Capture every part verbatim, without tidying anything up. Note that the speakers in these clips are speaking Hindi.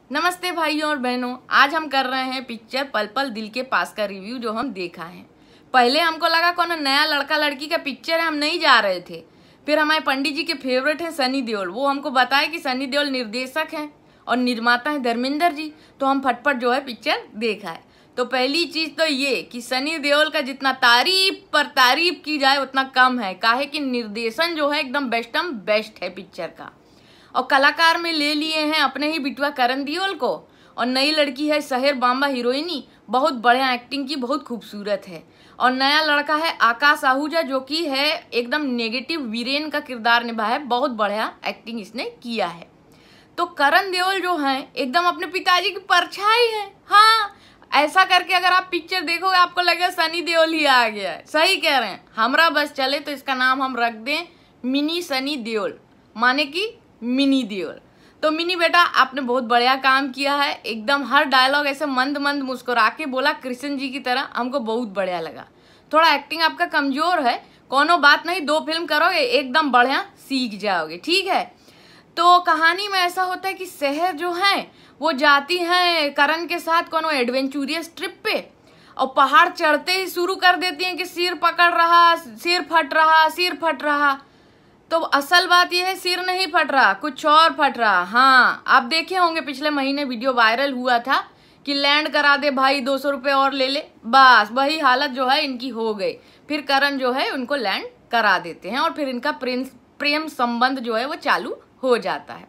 नमस्ते भाइयों और बहनों, आज हम कर रहे हैं पिक्चर पल पल दिल के पास का रिव्यू जो हम देखा है। पहले हमको लगा कौन नया लड़का लड़की का पिक्चर है, हम नहीं जा रहे थे। फिर हमारे पंडित जी के फेवरेट हैं सनी देओल, वो हमको बताया कि सनी देओल निर्देशक हैं और निर्माता है धर्मेंद्र जी, तो हम फटफट जो है पिक्चर देखा है। तो पहली चीज तो ये कि सनी देओल का जितना तारीफ पर तारीफ की जाए उतना कम है, काहे कि निर्देशन जो है एकदम बेस्टम बेस्ट है पिक्चर का। और कलाकार में ले लिए हैं अपने ही बिटवा करण देओल को, और नई लड़की है सहर बाम्बा हीरोइनी, बहुत बढ़िया एक्टिंग की, बहुत खूबसूरत है। और नया लड़का है आकाश आहूजा जो कि है एकदम नेगेटिव वीरेन का किरदार निभाया है, बहुत बढ़िया एक्टिंग इसने किया है। तो करण देओल जो है एकदम अपने पिताजी की परछाई है। हाँ, ऐसा करके अगर आप पिक्चर देखोगे आपको लगेगा सनी देओल ही आ गया है। सही कह रहे हैं, हमरा बस चले तो इसका नाम हम रख दें मिनी सनी देओल, माने कि मिनी देओल। तो मिनी बेटा आपने बहुत बढ़िया काम किया है, एकदम हर डायलॉग ऐसे मंद मंद मुस्कुरा के बोला कृष्ण जी की तरह, हमको बहुत बढ़िया लगा। थोड़ा एक्टिंग आपका कमजोर है, कोनो बात नहीं, दो फिल्म करोगे एकदम बढ़िया सीख जाओगे, ठीक है। तो कहानी में ऐसा होता है कि सहर जो है वो जाती हैं करण के साथ कोनो एडवेंचरियस ट्रिप पे, और पहाड़ चढ़ते ही शुरू कर देती हैं कि सिर पकड़ रहा, सिर फट रहा, सिर फट रहा। तो असल बात यह है सिर नहीं फट रहा, कुछ और फट रहा। हाँ, आप देखे होंगे पिछले महीने वीडियो वायरल हुआ था कि लैंड करा दे भाई, दो सौ रुपये और ले ले, बस वही हालत जो है इनकी हो गई। फिर करण जो है उनको लैंड करा देते हैं और फिर इनका प्रेम प्रेम संबंध जो है वो चालू हो जाता है।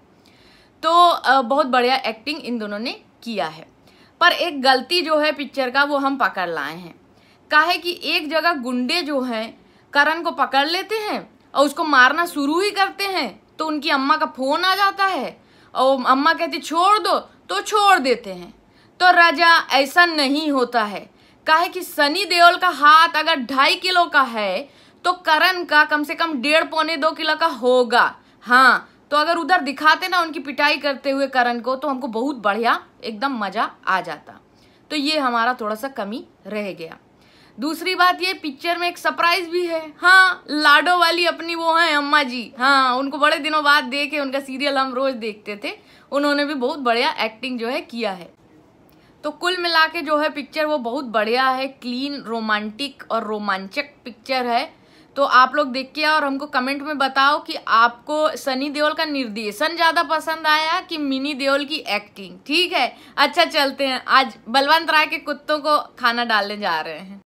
तो बहुत बढ़िया एक्टिंग इन दोनों ने किया है। पर एक गलती जो है पिक्चर का वो हम पकड़ लाए हैं। काहे कि एक जगह गुंडे जो हैं करण को पकड़ लेते हैं और उसको मारना शुरू ही करते हैं, तो उनकी अम्मा का फोन आ जाता है और अम्मा कहती छोड़ दो, तो छोड़ देते हैं। तो राजा ऐसा नहीं होता है, काहे कि सनी देओल का हाथ अगर ढाई किलो का है तो करण का कम से कम डेढ़ पौने दो किलो का होगा। हाँ, तो अगर उधर दिखाते ना उनकी पिटाई करते हुए करण को, तो हमको बहुत बढ़िया एकदम मजा आ जाता। तो ये हमारा थोड़ा सा कमी रह गया। दूसरी बात ये, पिक्चर में एक सरप्राइज भी है। हाँ, लाडो वाली अपनी वो है अम्मा जी, हाँ, उनको बड़े दिनों बाद देखे, उनका सीरियल हम रोज देखते थे, उन्होंने भी बहुत बढ़िया एक्टिंग जो है किया है। तो कुल मिला के जो है पिक्चर वो बहुत बढ़िया है, क्लीन, रोमांटिक और रोमांचक पिक्चर है। तो आप लोग देख के और हमको कमेंट में बताओ कि आपको सनी देओल का निर्देशन ज्यादा पसंद आया कि मिनी देओल की एक्टिंग, ठीक है। अच्छा चलते हैं, आज बलवंत राय के कुत्तों को खाना डालने जा रहे हैं।